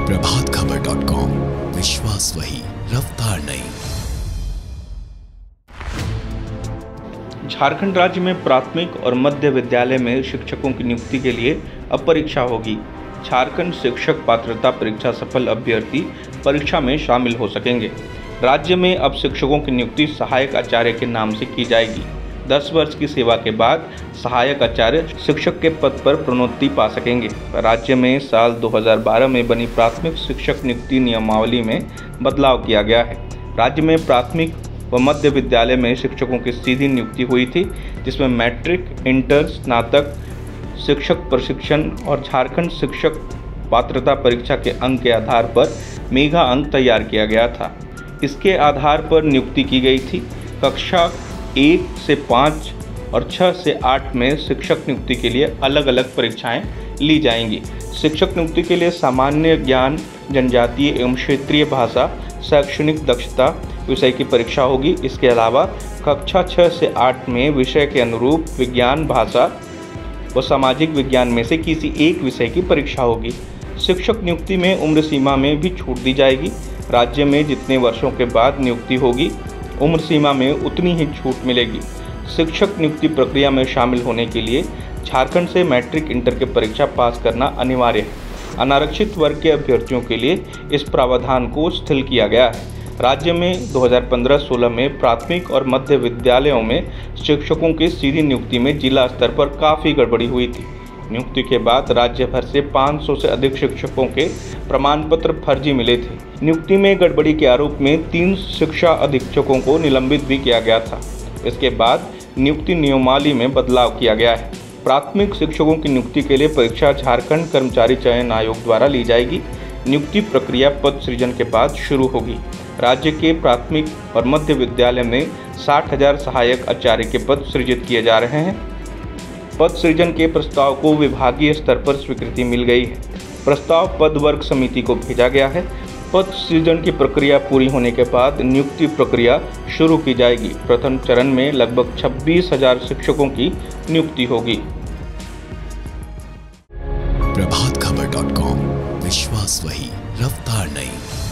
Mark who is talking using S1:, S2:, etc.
S1: प्रभातखबर.com, विश्वास वही, रफ्तार नहीं।
S2: झारखंड राज्य में प्राथमिक और मध्य विद्यालय में शिक्षकों की नियुक्ति के लिए अब परीक्षा होगी। झारखंड शिक्षक पात्रता परीक्षा सफल अभ्यर्थी परीक्षा में शामिल हो सकेंगे। राज्य में अब शिक्षकों की नियुक्ति सहायक आचार्य के नाम से की जाएगी। 10 वर्ष की सेवा के बाद सहायक आचार्य शिक्षक के पद पर प्रोन्नति पा सकेंगे। राज्य में साल 2012 में बनी प्राथमिक शिक्षक नियुक्ति नियमावली में बदलाव किया गया है। राज्य में प्राथमिक व मध्य विद्यालय में शिक्षकों की सीधी नियुक्ति हुई थी, जिसमें मैट्रिक, इंटर, स्नातक, शिक्षक प्रशिक्षण और झारखंड शिक्षक पात्रता परीक्षा के अंक के आधार पर मेगा अंक तैयार किया गया था। इसके आधार पर नियुक्ति की गई थी। कक्षा 1 से 5 और 6 से 8 में शिक्षक नियुक्ति के लिए अलग अलग परीक्षाएं ली जाएंगी। शिक्षक नियुक्ति के लिए सामान्य ज्ञान, जनजातीय एवं क्षेत्रीय भाषा, शैक्षणिक दक्षता विषय की परीक्षा होगी। इसके अलावा कक्षा 6 से 8 में विषय के अनुरूप विज्ञान, भाषा व सामाजिक विज्ञान में से किसी एक विषय की परीक्षा होगी। शिक्षक नियुक्ति में उम्र सीमा में भी छूट दी जाएगी। राज्य में जितने वर्षों के बाद नियुक्ति होगी, उम्र सीमा में उतनी ही छूट मिलेगी। शिक्षक नियुक्ति प्रक्रिया में शामिल होने के लिए झारखंड से मैट्रिक, इंटर की परीक्षा पास करना अनिवार्य है। अनारक्षित वर्ग के अभ्यर्थियों के लिए इस प्रावधान को शिथिल किया गया है। राज्य में 2015-16 में प्राथमिक और मध्य विद्यालयों में शिक्षकों की सीधी नियुक्ति में जिला स्तर पर काफ़ी गड़बड़ी हुई थी। नियुक्ति के बाद राज्य भर से 500 से अधिक शिक्षकों के प्रमाण पत्र फर्जी मिले थे। नियुक्ति में गड़बड़ी के आरोप में 3 शिक्षा अधीक्षकों को निलंबित भी किया गया था। इसके बाद नियुक्ति नियमावली में बदलाव किया गया है। प्राथमिक शिक्षकों की नियुक्ति के लिए परीक्षा झारखंड कर्मचारी चयन आयोग द्वारा ली जाएगी। नियुक्ति प्रक्रिया पद सृजन के बाद शुरू होगी। राज्य के प्राथमिक और मध्य विद्यालय में 60,000 सहायक आचार्य के पद सृजित किए जा रहे हैं। पद सृजन के प्रस्ताव को विभागीय स्तर पर स्वीकृति मिल गई है। प्रस्ताव पद वर्ग समिति को भेजा गया है। पद सृजन की प्रक्रिया पूरी होने के बाद नियुक्ति प्रक्रिया शुरू की जाएगी। प्रथम चरण में लगभग 26,000 शिक्षकों की नियुक्ति होगी।
S1: प्रभातखबर.com, विश्वास वही, रफ्तार नहीं।